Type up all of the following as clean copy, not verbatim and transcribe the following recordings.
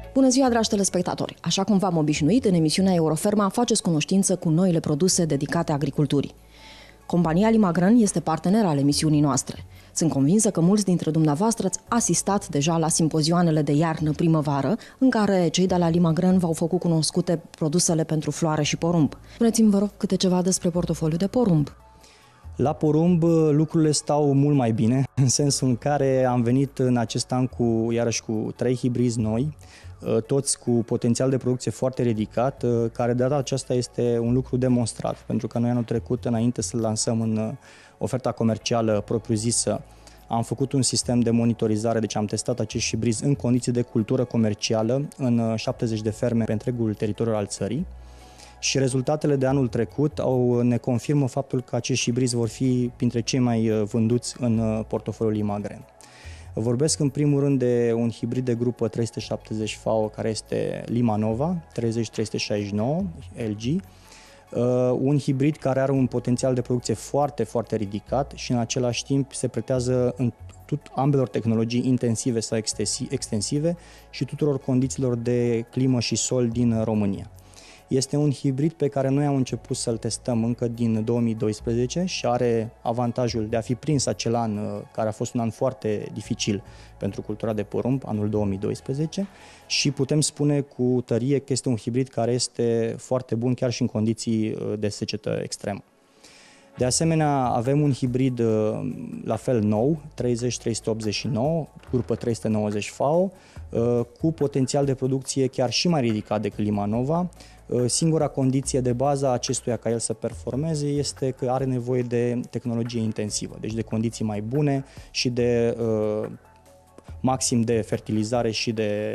Bună ziua, dragi telespectatori! Așa cum v-am obișnuit, în emisiunea Euroferma faceți cunoștință cu noile produse dedicate agriculturii. Compania Limagren este partener al emisiunii noastre. Sunt convinsă că mulți dintre dumneavoastră ați asistat deja la simpozioanele de iarnă-primăvară, în care cei de la Limagren v-au făcut cunoscute produsele pentru floare și porumb. Spuneți-mi, vă rog, câte ceva despre portofoliul de porumb. La porumb lucrurile stau mult mai bine, în sensul în care am venit în acest an iarăși cu 3 hibrizi noi, toți cu potențial de producție foarte ridicat, care de data aceasta este un lucru demonstrat, pentru că noi anul trecut, înainte să-l lansăm în oferta comercială propriu-zisă, am făcut un sistem de monitorizare, deci am testat acești hibrizi în condiții de cultură comercială în 70 de ferme pe întregul teritoriu al țării. Și rezultatele de anul trecut ne confirmă faptul că acești hibrizi vor fi printre cei mai vânduți în portofoliul Limagren. Vorbesc în primul rând de un hibrid de grupă 370 FAO, care este Limanova 30369 LG, un hibrid care are un potențial de producție foarte, foarte ridicat și în același timp se pretează în ambelor tehnologii intensive sau extensive și tuturor condițiilor de climă și sol din România. Este un hibrid pe care noi am început să-l testăm încă din 2012 și are avantajul de a fi prins acel an, care a fost un an foarte dificil pentru cultura de porumb, anul 2012, și putem spune cu tărie că este un hibrid care este foarte bun chiar și în condiții de secetă extremă. De asemenea, avem un hibrid la fel nou, 30389, grupă 390 FAO, cu potențial de producție chiar și mai ridicat decât Limanova. Singura condiție de bază a acestuia ca el să performeze este că are nevoie de tehnologie intensivă, deci de condiții mai bune și de maxim de fertilizare și de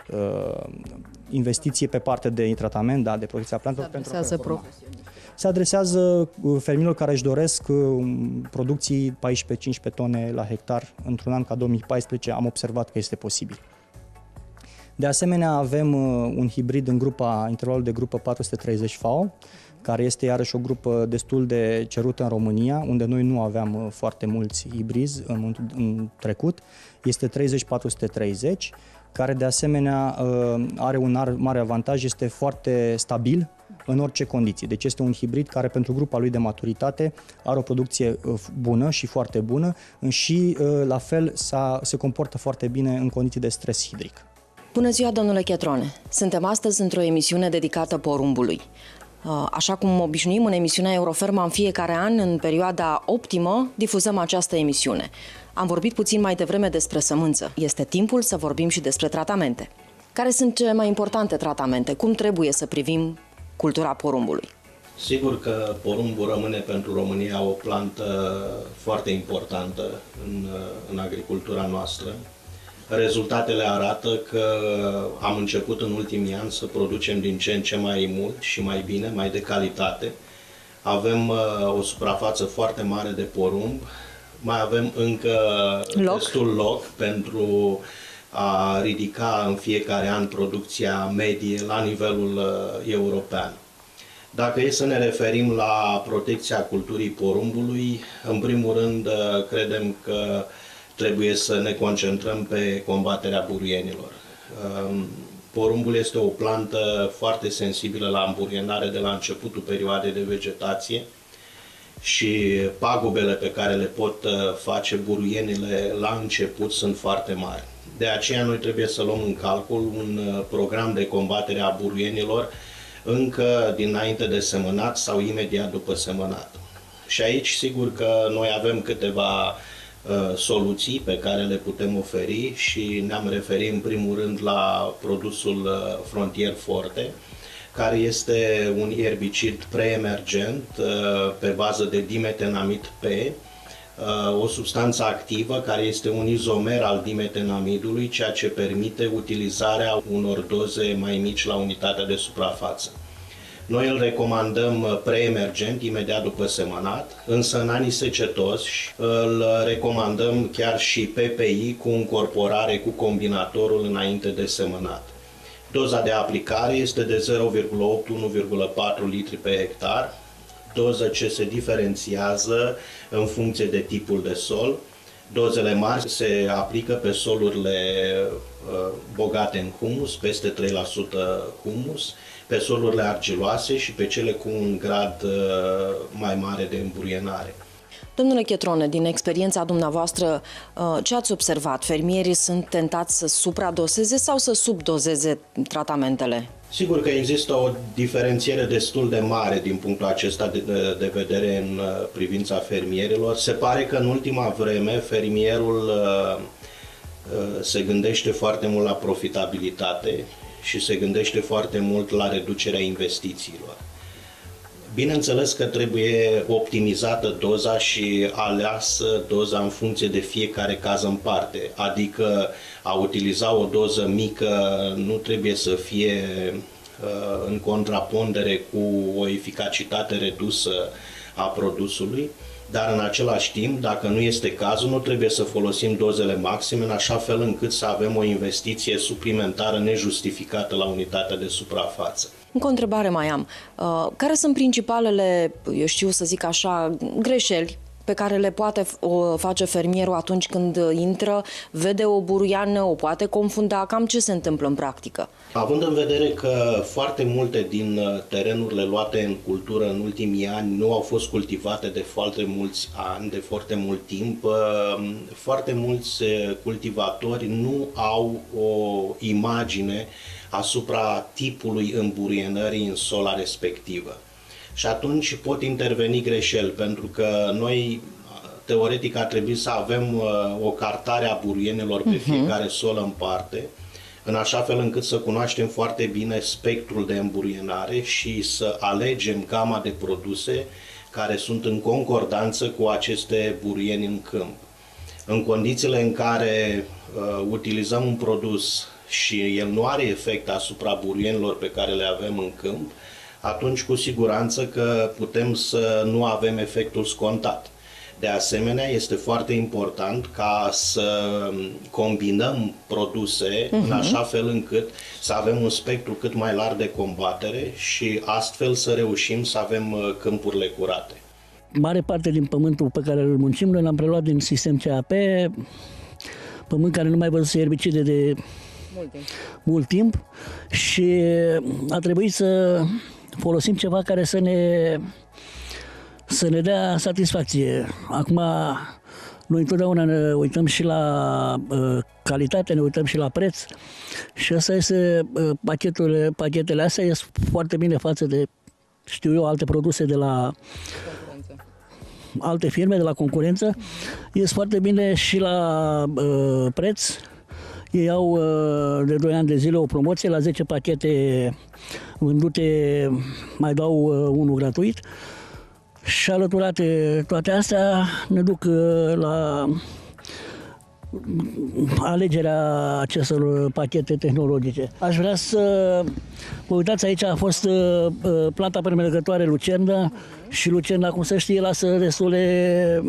investiție pe partea de tratament, de protecția plantelor. Se adresează fermierilor care își doresc producții 14-15 tone la hectar. Într-un an ca 2014 am observat că este posibil. De asemenea, avem un hibrid în intervalul de grupă 430 FAO, care este iarăși o grupă destul de cerută în România, unde noi nu aveam foarte mulți hibrizi în trecut. Este 30430, care de asemenea are un mare avantaj, este foarte stabil în orice condiții. Deci este un hibrid care pentru grupa lui de maturitate are o producție bună și foarte bună și la fel se comportă foarte bine în condiții de stres hidric. Bună ziua, domnule Chetrone! Suntem astăzi într-o emisiune dedicată porumbului. Așa cum obișnuim în emisiunea Euroferma în fiecare an, în perioada optimă, difuzăm această emisiune. Am vorbit puțin mai devreme despre sămânță. Este timpul să vorbim și despre tratamente. Care sunt cele mai importante tratamente? Cum trebuie să privim cultura porumbului? Sigur că porumbul rămâne pentru România o plantă foarte importantă în agricultura noastră. Rezultatele arată că am început în ultimii ani să producem din ce în ce mai mult și mai bine, mai de calitate. Avem o suprafață foarte mare de porumb, mai avem încă destul loc pentru a ridica în fiecare an producția medie la nivelul european. Dacă e să ne referim la protecția culturii porumbului, în primul rând credem că trebuie să ne concentrăm pe combaterea buruienilor. Porumbul este o plantă foarte sensibilă la îmburienare de la începutul perioadei de vegetație și pagubele pe care le pot face buruienile la început sunt foarte mari. De aceea noi trebuie să luăm în calcul un program de combatere a buruienilor încă dinainte de semănat sau imediat după semănat. Și aici sigur că noi avem câteva soluții pe care le putem oferi și ne-am referit în primul rând la produsul Frontier Forte, care este un erbicid preemergent pe bază de dimetenamid P, o substanță activă care este un izomer al dimetenamidului, ceea ce permite utilizarea unor doze mai mici la unitatea de suprafață. Noi îl recomandăm preemergent, imediat după semănat, însă în anii secetoși îl recomandăm chiar și PPI cu încorporare cu combinatorul înainte de semănat. Doza de aplicare este de 0,8-1,4 litri pe hectar, doză ce se diferențiază în funcție de tipul de sol. Dozele mari se aplică pe solurile bogate în humus, peste 3% humus, pe solurile argiloase și pe cele cu un grad mai mare de îmburienare. Domnule Chetrone, din experiența dumneavoastră, ce ați observat? Fermierii sunt tentați să supradoseze sau să subdozeze tratamentele? Sigur că există o diferențiere destul de mare din punctul acesta de vedere în privința fermierilor. Se pare că în ultima vreme fermierul se gândește foarte mult la profitabilitate și se gândește foarte mult la reducerea investițiilor. Bineînțeles că trebuie optimizată doza și aleasă doza în funcție de fiecare caz în parte, adică a utiliza o doză mică nu trebuie să fie în contrapondere cu o eficacitate redusă a produsului, dar în același timp, dacă nu este cazul, nu trebuie să folosim dozele maxime în așa fel încât să avem o investiție suplimentară nejustificată la unitatea de suprafață. Încă o întrebare mai am. Care sunt principalele, eu știu să zic așa, greșeli pe care le poate face fermierul atunci când intră, vede o buruiană, o poate confunda? Cam ce se întâmplă în practică? Având în vedere că foarte multe din terenurile luate în cultură în ultimii ani nu au fost cultivate de foarte mulți ani, de foarte mult timp, foarte mulți cultivatori nu au o imagine asupra tipului îmburienării în sola respectivă. Și atunci pot interveni greșeli, pentru că noi, teoretic, ar trebui să avem o cartare a buruienilor pe fiecare solă în parte, în așa fel încât să cunoaștem foarte bine spectrul de îmburienare și să alegem gama de produse care sunt în concordanță cu aceste buruieni în câmp. În condițiile în care utilizăm un produs și el nu are efect asupra buruienilor pe care le avem în câmp, atunci cu siguranță că putem să nu avem efectul scontat. De asemenea, este foarte important ca să combinăm produse în așa fel încât să avem un spectru cât mai larg de combatere și astfel să reușim să avem câmpurile curate. Mare parte din pământul pe care îl muncim, noi l-am preluat din sistem CAP, pământ care nu mai văzuse erbicide de mult timp și a trebuit să folosim ceva care să ne dea satisfacție. Acum, noi întotdeauna ne uităm și la calitate, ne uităm și la preț și asta este, pachetele astea ies foarte bine față de, știu eu, alte produse de la alte firme, de la concurență, ies foarte bine și la preț. Ei au de 2 ani de zile o promoție, la 10 pachete vândute mai dau unul gratuit și alăturate toate astea ne duc la alegerea acestor pachete tehnologice. Aș vrea să vă uitați, aici a fost planta premergătoare Lucerna și Lucerna, cum să știe, lasă destule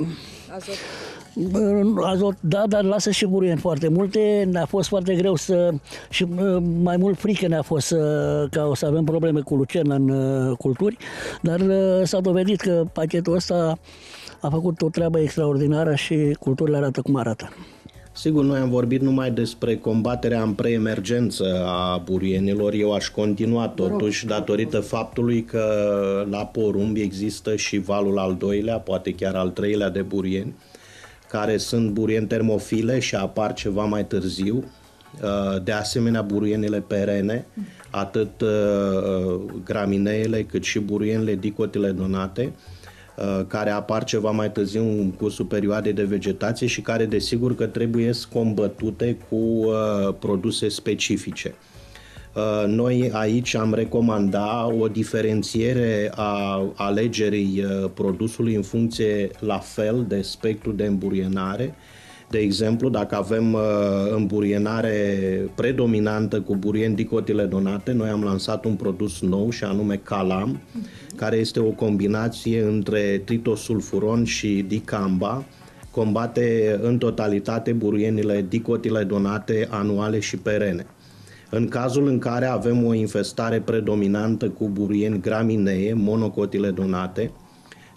azot, da, dar lasă și buruieni foarte multe. Ne-a fost foarte greu și mai mult frică ne-a fost ca o să avem probleme cu lucerna în culturi, dar s-a dovedit că pachetul ăsta a făcut o treabă extraordinară și culturile arată cum arată. Sigur, noi am vorbit numai despre combaterea în preemergență a buruienilor. Eu aș continua totuși, datorită faptului că la porumb există și valul al doilea, poate chiar al treilea de burieni, care sunt buruieni termofile și apar ceva mai târziu. De asemenea, buruienile perene, atât gramineele cât și buruienile dicotiledonate, care apar ceva mai târziu în cursul perioadei de vegetație și care desigur că trebuie combătute cu produse specifice. Noi aici am recomanda o diferențiere a alegerii produsului în funcție la fel de spectru de îmburienare. De exemplu, dacă avem îmburienare predominantă cu buruieni dicotiledonate, noi am lansat un produs nou și anume Calam, care este o combinație între tritosulfuron și dicamba, combate în totalitate buruienile dicotiledonate anuale și perene. În cazul în care avem o infestare predominantă cu buruieni graminee, monocotiledonate,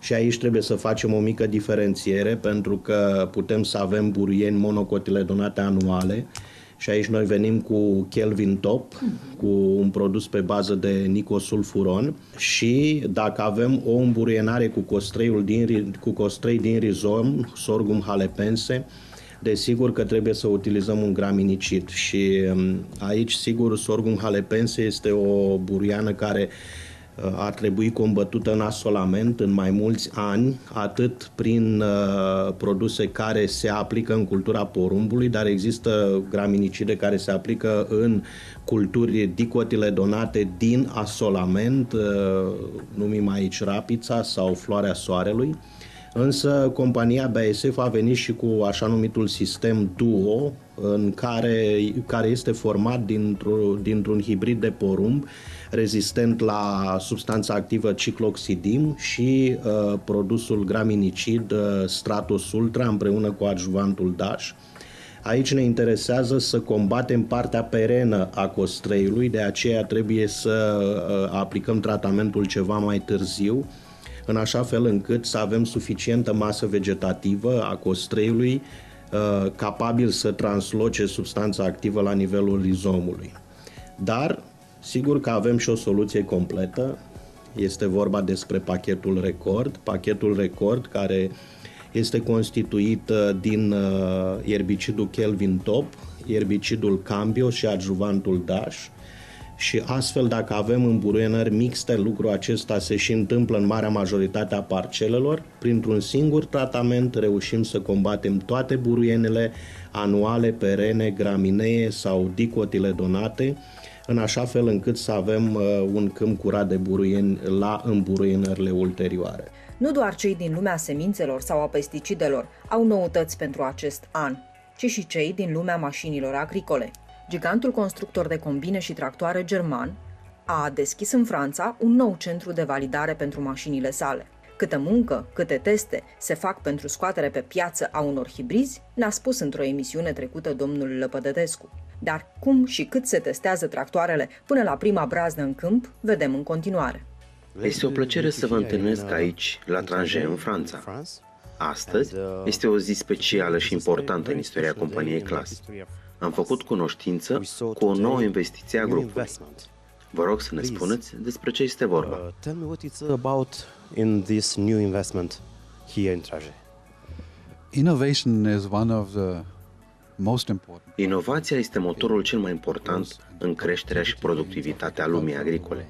Și aici trebuie să facem o mică diferențiere, pentru că putem să avem buruieni monocotiledonate anuale și aici noi venim cu Kelvin Top, cu un produs pe bază de nicosulfuron, și dacă avem o îmburuienare cu costrei din rizom, Sorghum halepense, desigur că trebuie să utilizăm un graminicid. Și aici, sigur, Sorghum halepense este o buruiană care ar trebui combătută în asolament în mai mulți ani, atât prin produse care se aplică în cultura porumbului, dar există graminicide care se aplică în culturi dicotiledonate din asolament, numim aici rapița sau floarea soarelui. Însă compania BASF a venit și cu așa numitul sistem Duo, care este format dintr-un hibrid de porumb rezistent la substanța activă cicloxidim și produsul graminicid Stratos Ultra împreună cu adjuvantul DASH. Aici ne interesează să combatem partea perenă a costreiului, de aceea trebuie să aplicăm tratamentul ceva mai târziu, în așa fel încât să avem suficientă masă vegetativă a costreiului capabil să transloce substanța activă la nivelul rizomului. Dar sigur că avem și o soluție completă, este vorba despre pachetul Record, care este constituit din erbicidul Kelvin Top, erbicidul Cambio și adjuvantul DASH. Și astfel, dacă avem îmburuienări mixte, lucrul acesta se și întâmplă în marea majoritate a parcelelor. Printr-un singur tratament reușim să combatem toate buruienele anuale, perene, graminee sau dicotiledonate, în așa fel încât să avem un câmp curat de buruieni la îmburuienările ulterioare. Nu doar cei din lumea semințelor sau a pesticidelor au noutăți pentru acest an, ci și cei din lumea mașinilor agricole. Gigantul constructor de combine și tractoare german a deschis în Franța un nou centru de validare pentru mașinile sale. Câtă muncă, câte teste se fac pentru scoatere pe piață a unor hibrizi, ne-a spus într-o emisiune trecută domnul Lăpădătescu. Dar cum și cât se testează tractoarele până la prima brazdă în câmp, vedem în continuare. Este o plăcere să vă întâlnesc aici, la Trangé, în Franța. Astăzi este o zi specială și importantă în istoria companiei CLAAS. Am făcut cunoștință cu o nouă investiție a grupului. Vă rog să ne spuneți despre ce este vorba. Tell me what it's about in this new investment here in Trangé. Innovation is one of the most important. Inovația este motorul cel mai important în creșterea și productivitatea lumii agricole.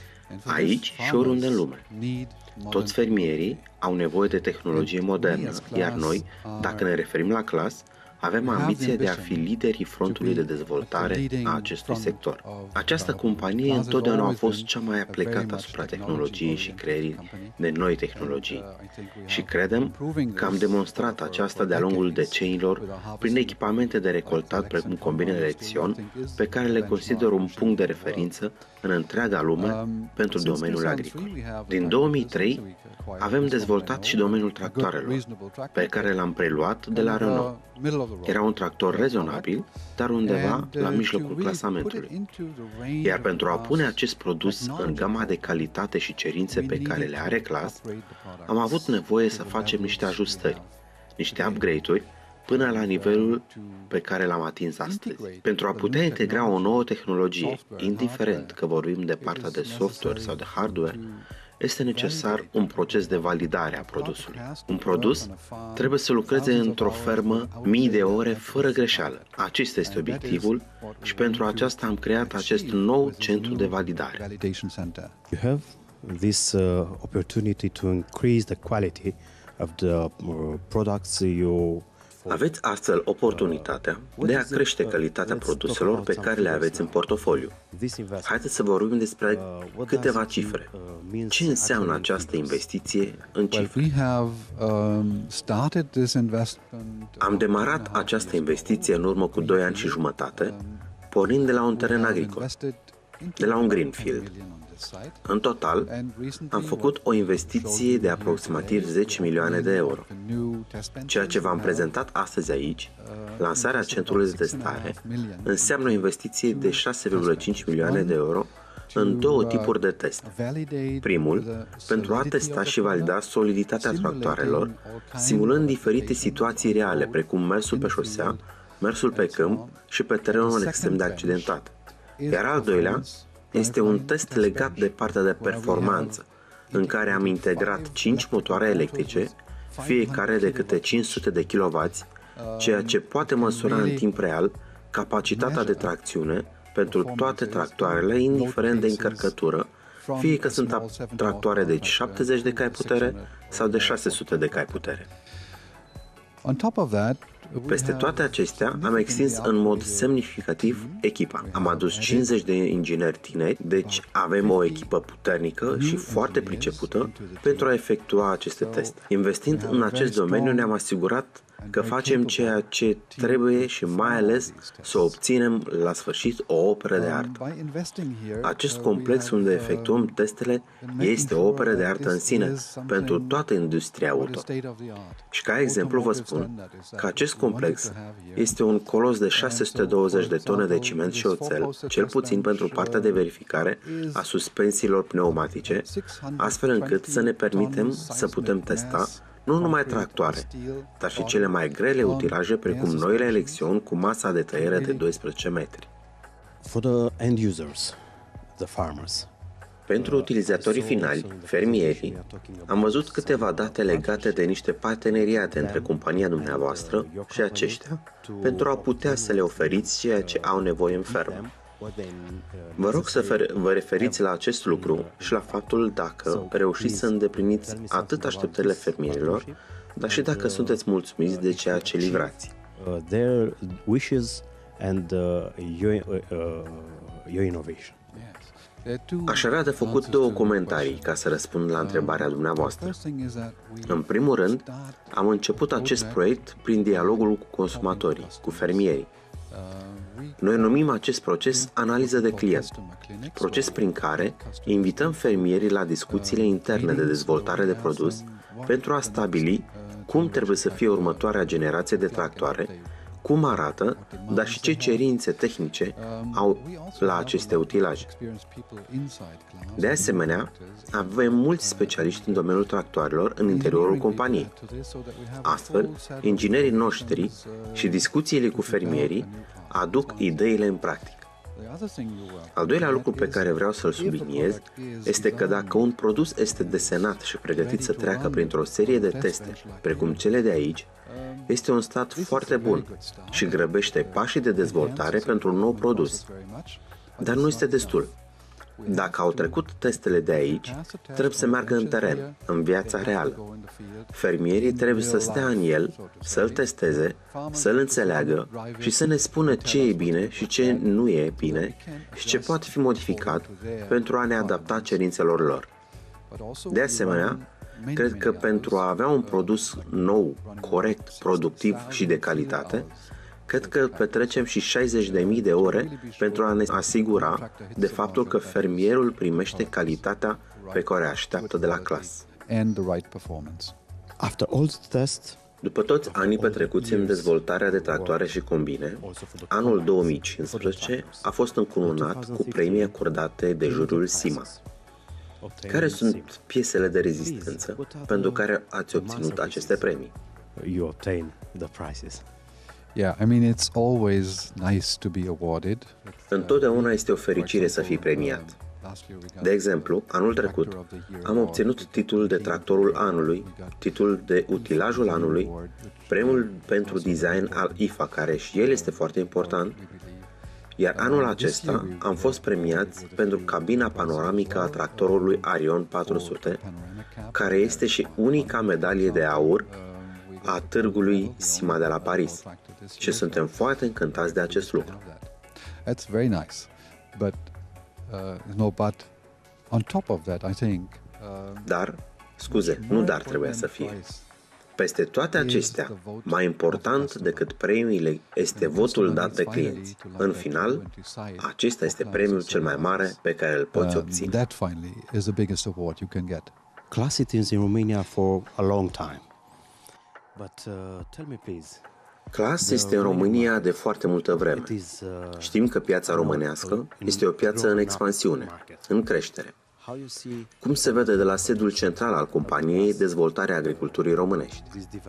Aici și oriunde în lume. Toți fermierii au nevoie de tehnologie modernă, iar noi, dacă ne referim la CLAAS, avem ambiția de a fi liderii frontului de dezvoltare a acestui sector. Această companie întotdeauna a fost cea mai aplicată asupra tehnologiei și creierii de noi tehnologii. Și credem că am demonstrat aceasta de-a lungul deceniilor prin echipamente de recoltat precum combinele Lexion, pe care le consider un punct de referință în întreaga lume pentru domeniul agricol. Din 2003 avem dezvoltat și domeniul tractoarelor, pe care l-am preluat de la Renault. Era un tractor rezonabil, dar undeva la mijlocul clasamentului. Iar pentru a pune acest produs în gama de calitate și cerințe pe care le are CLAAS, am avut nevoie să facem niște ajustări, niște upgrade-uri, până la nivelul pe care l-am atins astăzi. Pentru a putea integra o nouă tehnologie, indiferent că vorbim de partea de software sau de hardware, este necesar un proces de validare a produsului. Un produs trebuie să lucreze într-o fermă mii de ore fără greșeală. Acesta este obiectivul și pentru aceasta am creat acest nou centru de validare. You have this opportunity to increase the quality of the products you. Aveți astfel oportunitatea de a crește calitatea produselor pe care le aveți în portofoliu. Haideți să vorbim despre câteva cifre. Ce înseamnă această investiție în cifre? Am demarat această investiție în urmă cu 2 ani și jumătate, pornind de la un teren agricol, de la un greenfield. În total, am făcut o investiție de aproximativ 10 milioane de euro. Ceea ce v-am prezentat astăzi aici, lansarea centrului de testare, înseamnă o investiție de 6,5 milioane de euro în două tipuri de test. Primul, pentru a testa și valida soliditatea tractoarelor, simulând diferite situații reale, precum mersul pe șosea, mersul pe câmp și pe terenul extrem de accidentat. Iar al doilea este un test legat de partea de performanță, în care am integrat 5 motoare electrice, fiecare de câte 500 de kW, ceea ce poate măsura în timp real capacitatea de tracțiune pentru toate tractoarele, indiferent de încărcătură, fie că sunt tractoare de 70 de cai putere sau de 600 de cai putere. Peste toate acestea, am extins în mod semnificativ echipa. Am adus 50 de ingineri tineri, deci avem o echipă puternică și foarte pricepută pentru a efectua aceste teste. Investind în acest domeniu, ne-am asigurat că facem ceea ce trebuie și mai ales să obținem la sfârșit o operă de artă. Acest complex unde efectuăm testele este o operă de artă în sine pentru toată industria auto. Și ca exemplu vă spun că acest complex este un colos de 620 de tone de ciment și oțel, cel puțin pentru partea de verificare a suspensiilor pneumatice, astfel încât să ne permitem să putem testa nu numai tractoare, dar și cele mai grele utilaje precum noile Lexion cu masa de tăiere de 12 metri. For the end users, the farmers. Pentru utilizatorii finali, fermierii, am văzut câteva date legate de niște parteneriate între compania dumneavoastră și aceștia pentru a putea să le oferiți ceea ce au nevoie în fermă. Vă rog să vă referiți la acest lucru și la faptul dacă reușiți să îndepliniți atât așteptările fermierilor, dar și dacă sunteți mulțumiți de ceea ce livrați. Their wishes and your innovation. Aș avea de făcut două comentarii ca să răspund la întrebarea dumneavoastră. În primul rând, am început acest proiect prin dialogul cu consumatorii, cu fermierii. Noi numim acest proces analiză de client, proces prin care invităm fermierii la discuțiile interne de dezvoltare de produs pentru a stabili cum trebuie să fie următoarea generație de tractoare, cum arată, dar și ce cerințe tehnice au la aceste utilaje. De asemenea, avem mulți specialiști în domeniul tractoarelor în interiorul companiei. Astfel, inginerii noștri și discuțiile cu fermierii aduc ideile în practică. Al doilea lucru pe care vreau să-l subliniez este că dacă un produs este desenat și pregătit să treacă printr-o serie de teste, precum cele de aici, este un stat foarte bun și grăbește pașii de dezvoltare pentru un nou produs. Dar nu este destul. Dacă au trecut testele de aici, trebuie să meargă în teren, în viața reală. Fermierii trebuie să stea în el, să-l testeze, să-l înțeleagă și să ne spună ce e bine și ce nu e bine și ce poate fi modificat pentru a ne adapta cerințelor lor. De asemenea, cred că pentru a avea un produs nou, corect, productiv și de calitate, cred că petrecem și 60.000 de ore pentru a ne asigura de faptul că fermierul primește calitatea pe care o așteaptă de la clasă. After all the tests, după toți anii petrecuți în dezvoltarea de tractoare și combine, anul 2015 a fost încununat cu premii acordate de juriul SIMA. Care sunt piesele de rezistență pentru care ați obținut aceste premii? you obtain the prizes. Yeah, I mean, it's always nice to be awarded. Întotdeauna este o fericire să fii premiat. De exemplu, anul trecut am obținut titlul de tractorul anului, titlul de utilajul anului, premiul pentru design al IFA, care și el este foarte important, iar anul acesta am fost premiați pentru cabina panoramică a tractorului Arion 400, care este și unica medalie de aur a târgului SIMA de la Paris. Și suntem foarte încântați de acest lucru. That's very nice. But but on top of that, I think. Dar, scuze, nu dar trebuia să fie. Peste toate acestea, mai important decât premiile este votul dat de clienți. În final, acesta este premiul cel mai mare pe care îl poți obține. That finally is the biggest award you can get. Classy teams in Romania for a long time. But tell me please, CLAS este în România de foarte multă vreme. Știm că piața românească este o piață în expansiune, în creștere. Cum se vede de la sediul central al companiei dezvoltarea agriculturii românești?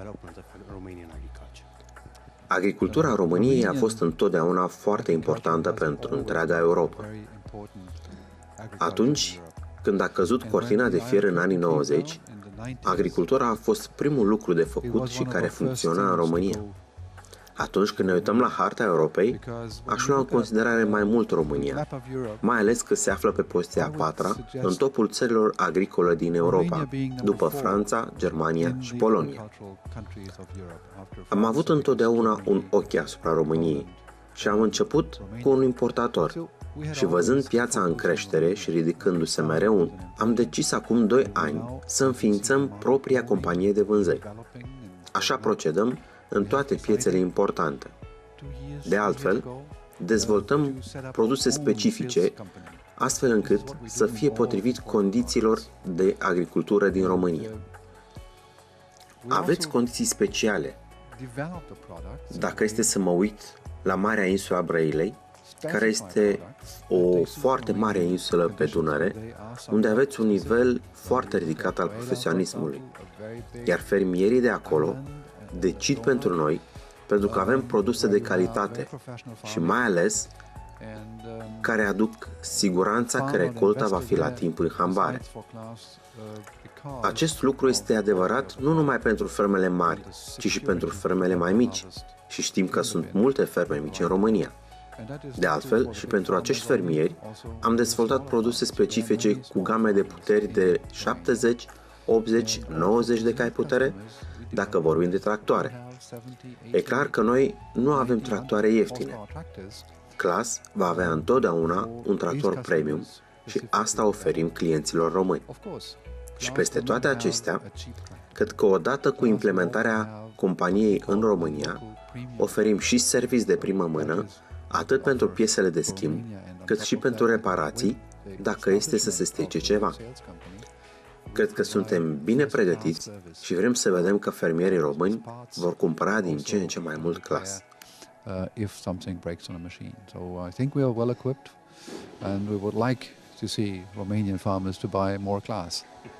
Agricultura României a fost întotdeauna foarte importantă pentru întreaga Europa. Atunci când a căzut cortina de fier în anii 90, agricultura a fost primul lucru de făcut și care funcționa în România. Atunci când ne uităm la harta Europei, aș lua în considerare mai mult România, mai ales că se află pe poziția a patra în topul țărilor agricole din Europa, după Franța, Germania și Polonia. Am avut întotdeauna un ochi asupra României și am început cu un importator. Și văzând piața în creștere și ridicându-se mereu, am decis acum 2 ani să înființăm propria companie de vânzări. Așa procedăm în toate piețele importante. De altfel, dezvoltăm produse specifice, astfel încât să fie potrivit condițiilor de agricultură din România. Aveți condiții speciale. Dacă este să mă uit la Marea Insula Brăilei, care este o foarte mare insulă pe Dunăre, unde aveți un nivel foarte ridicat al profesionismului, iar fermierii de acolo decid pentru noi, pentru că avem produse de calitate și mai ales care aduc siguranța că recolta va fi la timp în hambare. Acest lucru este adevărat nu numai pentru fermele mari, ci și pentru fermele mai mici, și știm că sunt multe ferme mici în România. De altfel, și pentru acești fermieri, am dezvoltat produse specifice cu game de puteri de 70, 80, 90 de cai putere, dacă vorbim de tractoare. E clar că noi nu avem tractoare ieftine. CLAS va avea întotdeauna un tractor premium și asta oferim clienților români. Și peste toate acestea, cred că odată cu implementarea companiei în România, oferim și servici de primă mână, atât pentru piesele de schimb, cât și pentru reparații, dacă este să se strice ceva. Cred că suntem bine pregătiți și vrem să vedem că fermierii români vor cumpăra din ce în ce mai mult CLAS. If something breaks on a machine. So I think we are well equipped and we would like to see Romanian farmers to buy more CLAS.